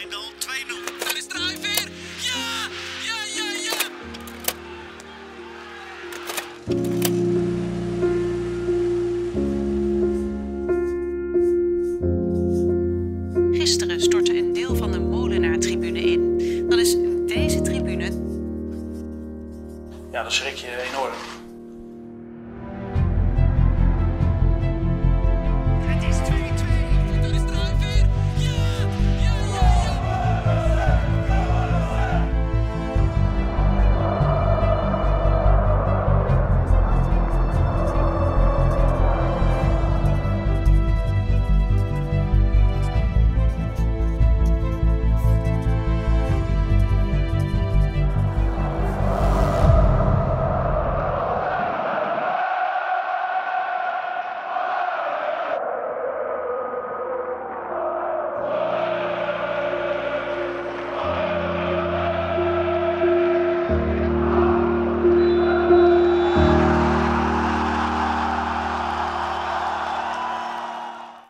Wijndal 2-0. Daar is Draai weer. Ja! Ja, ja, ja! Gisteren stortte een deel van de Molenaar-tribune in. Dan is deze tribune... Ja, dan schrik je enorm.